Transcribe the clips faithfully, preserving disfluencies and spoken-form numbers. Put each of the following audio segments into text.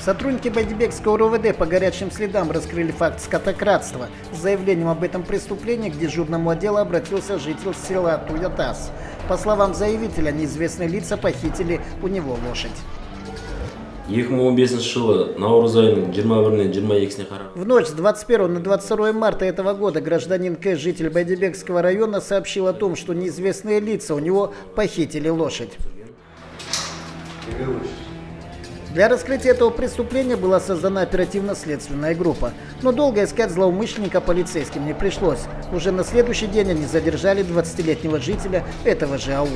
Сотрудники Байдебекского РОВД по горячим следам раскрыли факт скотокрадства. С заявлением об этом преступлении к дежурному отделу обратился житель села Туятас. По словам заявителя, неизвестные лица похитили у него лошадь. В ночь с двадцать первого на двадцать второе марта этого года гражданин К, житель Байдебекского района, сообщил о том, что неизвестные лица у него похитили лошадь. Для раскрытия этого преступления была создана оперативно-следственная группа. Но долго искать злоумышленника полицейским не пришлось. Уже на следующий день они задержали двадцатилетнего жителя этого же аула.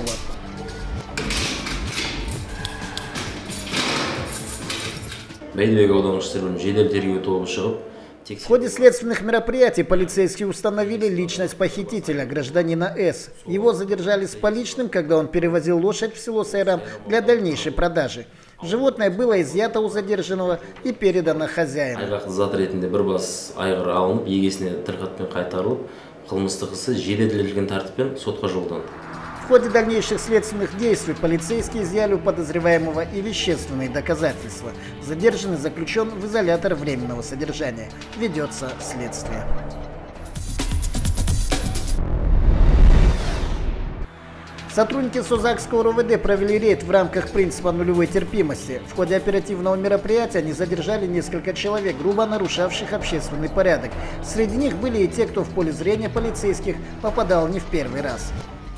В ходе следственных мероприятий полицейские установили личность похитителя, гражданина С. Его задержали с поличным, когда он перевозил лошадь в село Сайрам для дальнейшей продажи. Животное было изъято у задержанного и передано хозяину. В ходе дальнейших следственных действий полицейские изъяли у подозреваемого и вещественные доказательства. Задержанный заключен в изолятор временного содержания. Ведется следствие. Сотрудники Созакского РОВД провели рейд в рамках принципа нулевой терпимости. В ходе оперативного мероприятия они задержали несколько человек, грубо нарушавших общественный порядок. Среди них были и те, кто в поле зрения полицейских попадал не в первый раз.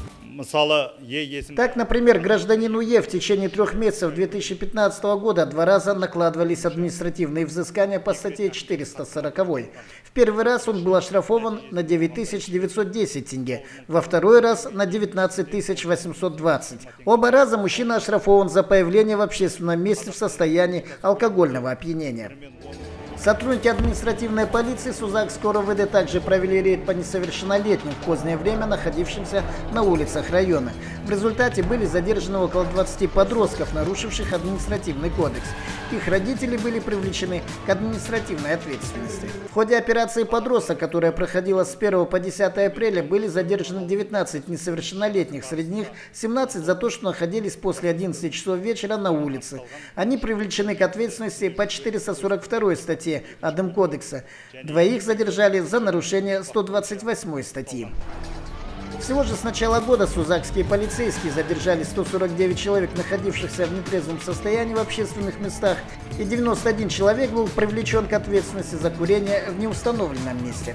Так, например, гражданину Е в течение трех месяцев две тысячи пятнадцатого года два раза накладывались административные взыскания по статье четыреста сорок. В первый раз он был оштрафован на девять тысяч девятьсот десять тенге, во второй раз на девятнадцать тысяч восемьсот двадцать. Оба раза мужчина оштрафован за появление в общественном месте в состоянии алкогольного опьянения. Сотрудники административной полиции Созакского РОВД также провели рейд по несовершеннолетним в позднее время находившимся на улицах района. В результате были задержаны около двадцати подростков, нарушивших административный кодекс. Их родители были привлечены к административной ответственности. В ходе операции «Подросток», которая проходила с первого по десятое апреля, были задержаны девятнадцать несовершеннолетних, среди них семнадцать за то, что находились после одиннадцати часов вечера на улице. Они привлечены к ответственности по четыреста сорок второй статье Адмкодекса. Двоих задержали за нарушение сто двадцать восьмой статьи. Всего же с начала года созакские полицейские задержали сто сорок девять человек, находившихся в нетрезвом состоянии в общественных местах, и девяносто один человек был привлечен к ответственности за курение в неустановленном месте.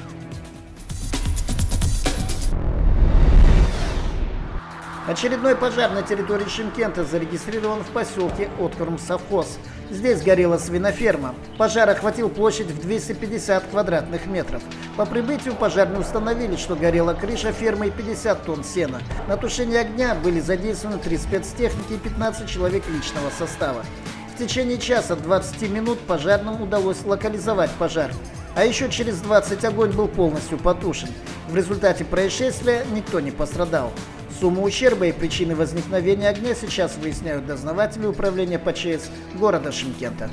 Очередной пожар на территории Шымкента зарегистрирован в поселке Откорм-Совхоз. Здесь горела свиноферма. Пожар охватил площадь в двести пятьдесят квадратных метров. По прибытию пожарные установили, что горела крыша фермы и пятьдесят тонн сена. На тушение огня были задействованы три спецтехники и пятнадцать человек личного состава. В течение часа двадцати минут пожарным удалось локализовать пожар. А еще через двадцать огонь был полностью потушен. В результате происшествия никто не пострадал. Сумму ущерба и причины возникновения огня сейчас выясняют дознаватели управления По Че Эс города Шымкента.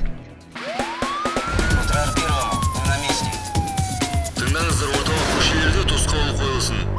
Тыңдаңыздар, орталық көшелерде тосқауыл қойылсын.